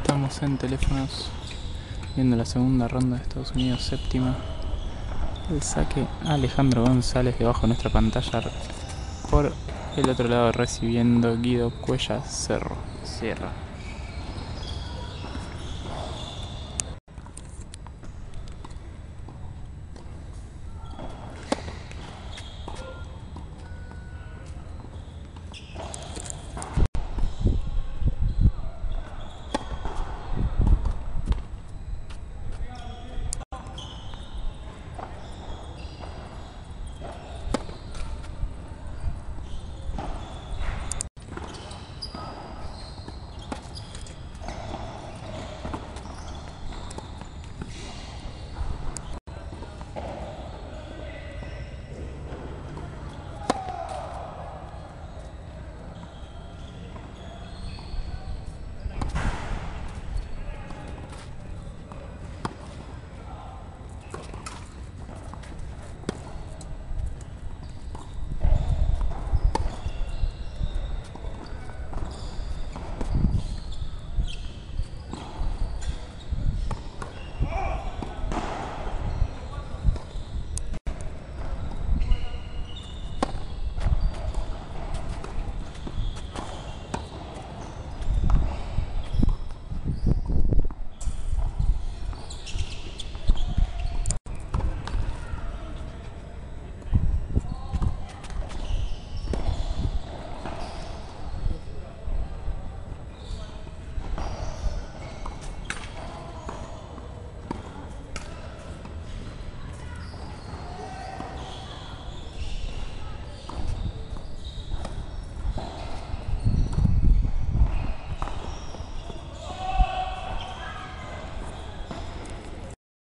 Estamos en teléfonos viendo la segunda ronda de Estados Unidos, séptima. El saque Alejandro González debajo de nuestra pantalla. Por el otro lado recibiendo Guido Cuellar Sierra.